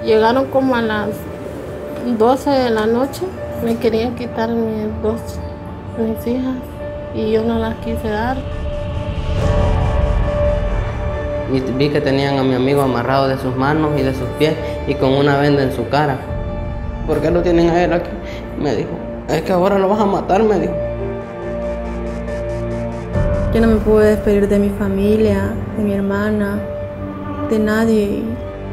Llegaron como a las 12 de la noche, me querían quitar mis hijas y yo no las quise dar. Y vi que tenían a mi amigo amarrado de sus manos y de sus pies y con una venda en su cara. ¿Por qué lo tienen a él aquí? Me dijo, es que ahora lo vas a matar, me dijo. Yo no me pude despedir de mi familia, de mi hermana, de nadie.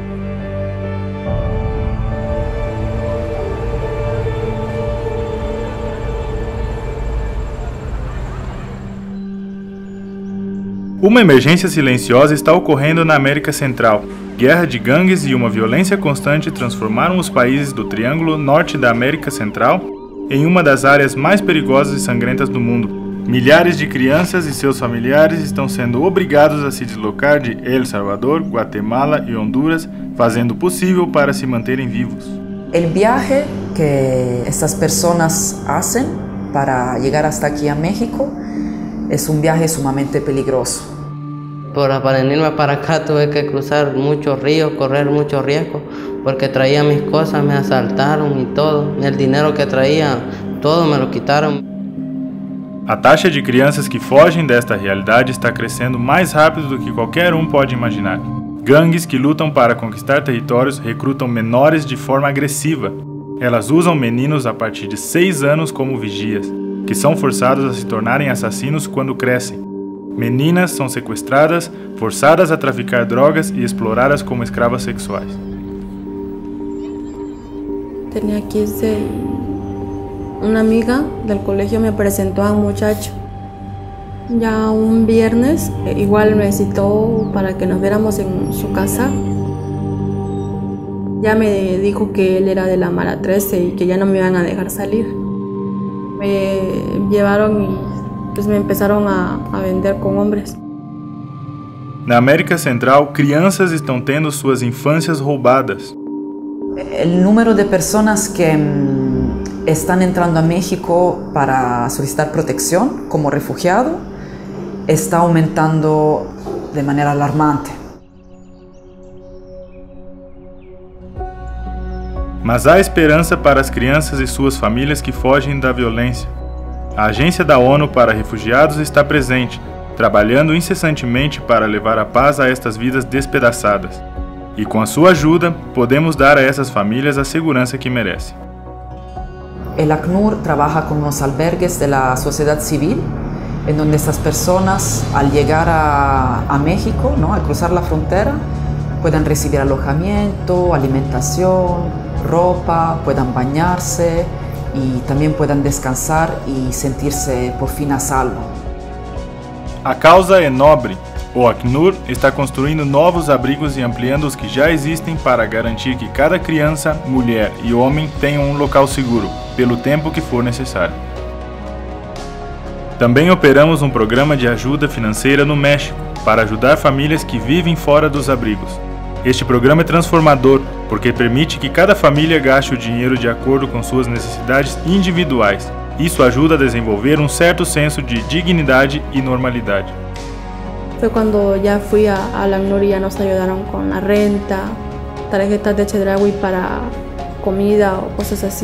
Uma emergência silenciosa está ocorrendo na América Central. Guerra de gangues e uma violência constante transformaram os países do Triângulo Norte da América Central em uma das áreas mais perigosas e sangrentas do mundo. Milhares de crianças e seus familiares estão sendo obrigados a se deslocar de El Salvador, Guatemala e Honduras, fazendo o possível para se manterem vivos. El viaje que estas personas hacen para llegar hasta aquí a México es un viaje sumamente peligroso. Para venirme para acá tuve que cruzar muchos ríos, correr muchos riesgos, porque traía mis cosas, me asaltaron y todo. El dinero que traía, todo me lo quitaron. A taxa de crianças que fogem desta realidade está crescendo mais rápido do que qualquer um pode imaginar. Gangues que lutam para conquistar territórios recrutam menores de forma agressiva. Elas usam meninos a partir de 6 anos como vigias, que são forçados a se tornarem assassinos quando crescem. Meninas são sequestradas, forçadas a traficar drogas e exploradas como escravas sexuais. Tenía 15 y una amiga del colegio me presentó a un muchacho. Ya un viernes, igual me citó para que nos viéramos en su casa. Ya me dijo que él era de la Mara 13 y que ya no me iban a dejar salir. Me llevaron y pues me empezaron a vender com hombres. Na América Central, crianças estão tendo suas infâncias roubadas. El número de personas que están entrando a México para solicitar protección como refugiado está aumentando de manera alarmante. Mas há esperança para as crianças e suas famílias que fogem da violência. A Agência da ONU para Refugiados está presente, trabalhando incessantemente para levar a paz a estas vidas despedaçadas. E com a sua ajuda, podemos dar a essas famílias a segurança que merecem. El ACNUR trabaja con los albergues de la sociedad civil, en donde estas personas, al llegar a México, ¿no? Al cruzar la frontera, puedan recibir alojamiento, alimentación, ropa, puedan bañarse y también puedan descansar y sentirse por fin a salvo. A causa é nobre. O ACNUR está construindo novos abrigos e ampliando os que já existem para garantir que cada criança, mulher e homem tenham um local seguro, pelo tempo que for necessário. Também operamos um programa de ajuda financeira no México, para ajudar famílias que vivem fora dos abrigos. Este programa é transformador, porque permite que cada família gaste o dinheiro de acordo com suas necessidades individuais. Isso ajuda a desenvolver um certo senso de dignidade e normalidade. Fue cuando ya fui a la ACNUR y ya nos ayudaron con la renta, tarjetas de Chedraui para comida o cosas así.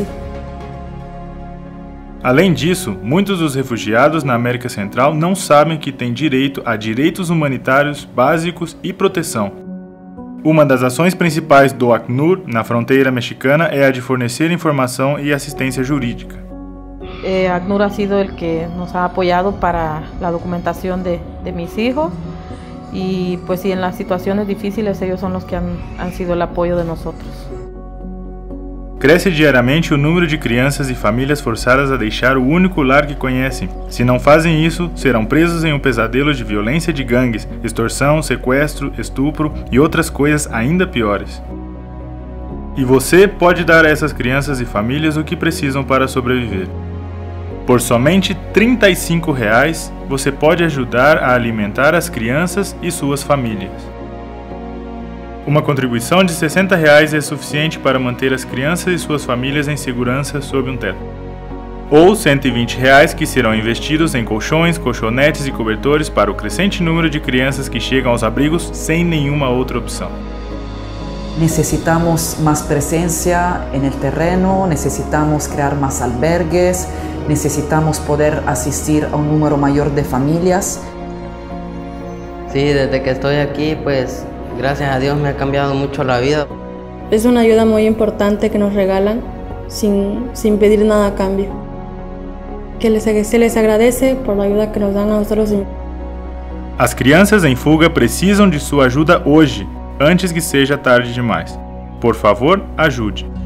Além disso, muitos dos refugiados na América Central não sabem que têm direito a direitos humanitários básicos e proteção. Uma das ações principais do ACNUR na fronteira mexicana é a de fornecer informação e assistência jurídica. ACNUR ha sido el que nos ha apoyado para la documentación de mis hijos y pues sí, en las situaciones difíciles ellos son los que han sido el apoyo de nosotros. Cresce diariamente o número de crianças e famílias forçadas a deixar o único lar que conhecem. Se não fazem isso, serão presos em um pesadelo de violência de gangues, extorsão, sequestro, estupro e outras coisas ainda piores. E você pode dar a essas crianças e famílias o que precisam para sobreviver. Por somente R$ 35, você pode ajudar a alimentar as crianças e suas famílias. Uma contribuição de R$ 60 é suficiente para manter as crianças e suas famílias em segurança sob um teto. Ou R$ 120 que serão investidos em colchões, colchonetes e cobertores para o crescente número de crianças que chegam aos abrigos sem nenhuma outra opção. Necesitamos más presencia en el terreno, necesitamos crear más albergues, necesitamos poder asistir a un número mayor de familias. Sí, desde que estoy aquí, pues gracias a Dios me ha cambiado mucho la vida. Es una ayuda muy importante que nos regalan sin pedir nada a cambio. Se les agradece por la ayuda que nos dan a nosotros. As crianças em fuga precisam de sua ajuda hoje, antes que seja tarde demais. Por favor, ajude.